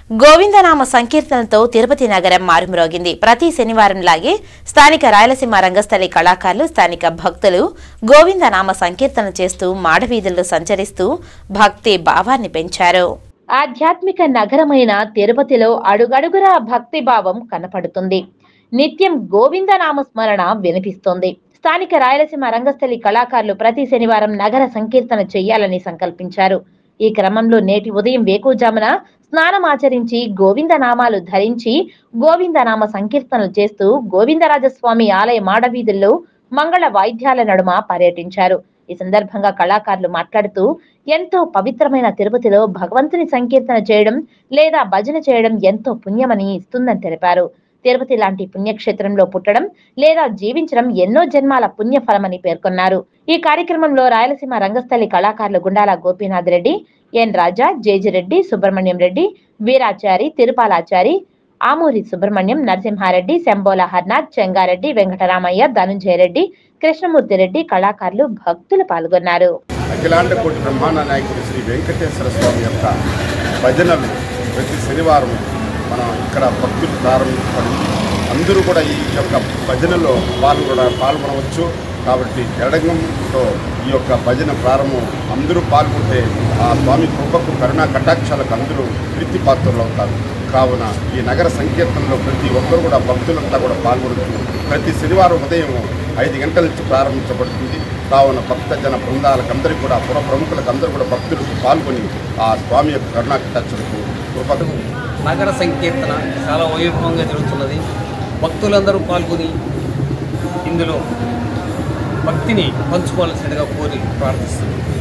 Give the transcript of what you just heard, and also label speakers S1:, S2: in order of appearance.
S1: గోవిందనామ సంకీర్తనతో తిరుపతి నగరం మారుమ్రోగింది. ప్రతి శనివారంలాగే స్థానిక రాయలసీమ రంగస్థలి కళాకారులు, స్థానిక భక్తులు గోవిందనామ సంకీర్తన చేస్తూ మాడవీధుల్లో సంచరిస్తూ భక్తి భావాన్ని పెంచారు. ఆధ్యాత్మిక నగరమైన తిరుపతిలో అడుగడుగురా భక్తి భావం కనపడుతుంది. నిత్యం గోవిందనామ స్మరణ వినిపిస్తోంది. స్థానిక రాయలసీమ రంగస్థలి కళాకారులు ప్రతి శనివారం నగర సంకీర్తన చేయాలని సంకల్పించారు. ఈ క్రమంలో నేటి ఉదయం వేకువజామున స్నానమాచరించి గోవిందనామాలు ధరించి గోవిందనామ సంకీర్తనలు చేస్తూ గోవిందరాజస్వామి ఆలయ మాడవీధుల్లో మంగళ వాయిద్యాల నడుమ పర్యటించారు. ఈ సందర్భంగా కళాకారులు మాట్లాడుతూ ఎంతో పవిత్రమైన తిరుపతిలో భగవంతుని సంకీర్తన చేయడం లేదా భజన చేయడం ఎంతో పుణ్యమని ఇస్తుందని తెలిపారు. తిరుపతి లాంటి పుణ్యక్షేత్రంలో పుట్టడం లేదా జీవించడం ఎన్నో జన్మాల పుణ్యఫలమని పేర్కొన్నారు. ఈ కార్యక్రమంలో రాయలసీమ రంగస్థలి కళాకారులు గుండాల గోపీనాథ్ రెడ్డి, ఎన్ రాజా, జేజిరెడ్డి, సుబ్రహ్మణ్యం రెడ్డి, వీరాచారి, తిరుపాలాచారి, ఆమూరి సుబ్రహ్మణ్యం, నరసింహారెడ్డి, శంబోల హర్నాథ్, చెంగారెడ్డి, వెంకటరామయ్య, ధనుంజయ రెడ్డి, కృష్ణమూర్తి రెడ్డి, కళాకారులు, భక్తులు పాల్గొన్నారు.
S2: అఖిలాండ కోటి బ్రహ్మాండ నాయకుడు శ్రీ వెంకటేశ్వర స్వామి యొక్క భజనలు ప్రతి శనివారం మనం ఇక్కడ భక్తులు ప్రారంభించబడి అందరూ కూడా ఈ యొక్క భజనలో పాల్గొనవచ్చు. కాబట్టి ఎడగంతో ఈ యొక్క భజన ప్రారంభం అందరూ పాల్గొంటే ఆ స్వామి కృపకు కరుణా కటాక్షాలకు అందరూ ప్రీతి పాత్రలు అవుతారు. కావున ఈ నగర సంకీర్తనలో ప్రతి ఒక్కరు కూడా భక్తులంతా కూడా పాల్గొనవచ్చు. ప్రతి శనివారం ఉదయం 5 గంటల నుంచి ప్రారంభించబడుతుంది. కావున భక్తజన బృందాలకు అందరికీ కూడా పుర ప్రముఖులకు అందరూ కూడా భక్తులకు పాల్గొని ఆ స్వామి యొక్క కరుణా కటాక్షాలకు కృపకు
S3: నగర సంకీర్తన చాలా వైభవంగా జరుగుతున్నది. భక్తులందరూ పాల్గొని ఇందులో భక్తిని పంచుకోవాల్సిందిగా కోరి ప్రార్థిస్తున్నాను.